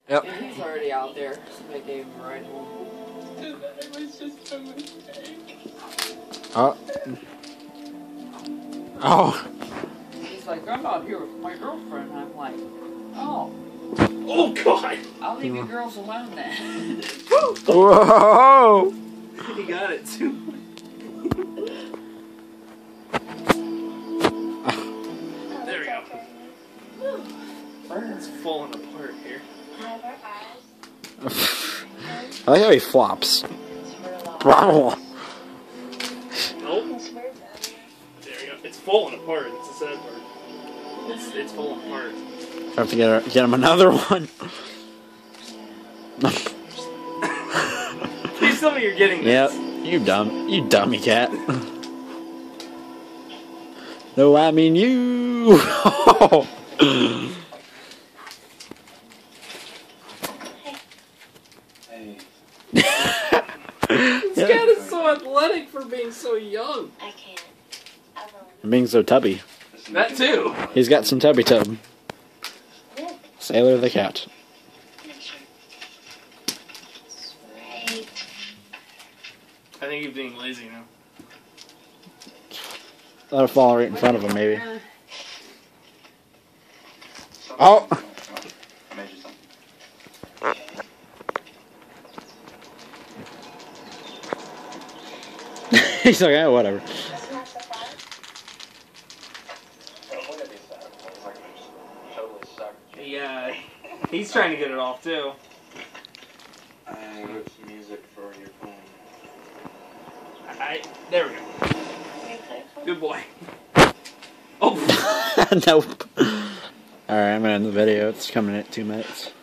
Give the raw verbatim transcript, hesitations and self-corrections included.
Yep. And he's already out there. Somebody gave him a ride home. It was just a mistake. Oh. Oh. He's like, I'm out here with my girlfriend. And I'm like, oh. Oh, God. I'll leave you girls alone then. Whoa. He got it, too. There we go. It's falling apart here. I like how he flops. Wow. Nope. There we go. It's falling apart. It's the sad part. It's, it's falling apart. I have to get, her, get him another one. Please tell me you're getting Yep. this. You dumb. You dummy cat. No, I mean you. This cat is so athletic for being so young. I can't. Being so tubby. That too. He's got some tubby tub. Sailor the cat. I think he's being lazy now. Let it fall right in front of him, maybe. Oh! He's like, oh, whatever. Yeah, he's trying to get it off too. I wrote some music for your phone. I, there we go. Good boy. Oh! Nope. Alright, I'm gonna end the video. It's coming at two minutes.